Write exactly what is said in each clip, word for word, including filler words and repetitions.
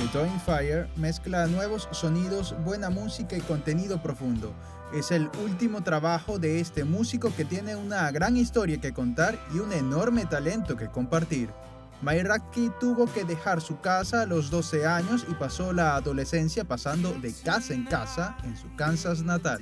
Toyin Fire mezcla nuevos sonidos, buena música y contenido profundo. Es el último trabajo de este músico que tiene una gran historia que contar y un enorme talento que compartir. Mayrakki tuvo que dejar su casa a los doce años y pasó la adolescencia pasando de casa en casa en su Kansas natal.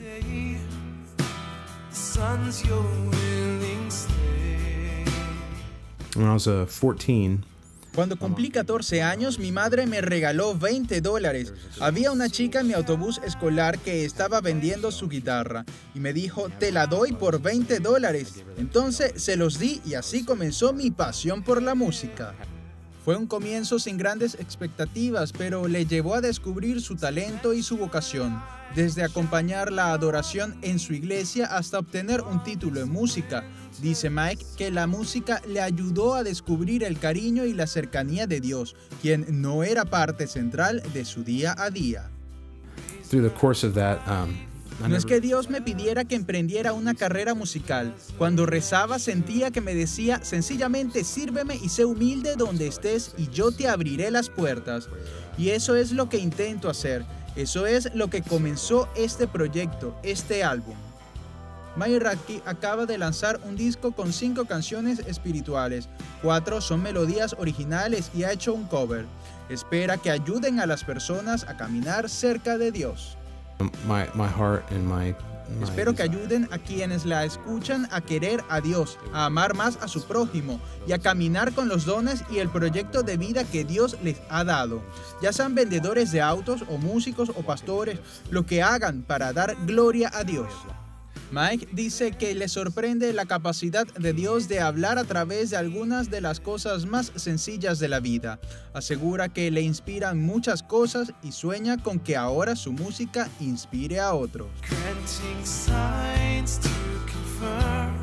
When I was uh, fourteen, Cuando cumplí catorce años, mi madre me regaló veinte dólares. Había una chica en mi autobús escolar que estaba vendiendo su guitarra y me dijo, te la doy por veinte dólares. Entonces se los di y así comenzó mi pasión por la música. Fue un comienzo sin grandes expectativas, pero le llevó a descubrir su talento y su vocación, desde acompañar la adoración en su iglesia hasta obtener un título en música. Dice Mike que la música le ayudó a descubrir el cariño y la cercanía de Dios, quien no era parte central de su día a día. through the course of that, um, I No es never- que Dios me pidiera que emprendiera una carrera musical. Cuando rezaba sentía que me decía sencillamente sírveme y sé humilde donde estés y yo te abriré las puertas. Y eso es lo que intento hacer. Eso es lo que comenzó este proyecto, este álbum. Mayrakki acaba de lanzar un disco con cinco canciones espirituales. Cuatro son melodías originales y ha hecho un cover. Espera que ayuden a las personas a caminar cerca de Dios. my my heart and my, my Espero que ayuden a quienes la escuchan a querer a Dios, a amar más a su prójimo y a caminar con los dones y el proyecto de vida que Dios les ha dado. Ya sean vendedores de autos o músicos o pastores, lo que hagan para dar gloria a Dios. Mike dice que le sorprende la capacidad de Dios de hablar a través de algunas de las cosas más sencillas de la vida. Asegura que le inspiran muchas cosas y sueña con que ahora su música inspire a otros. Granting signs to confirm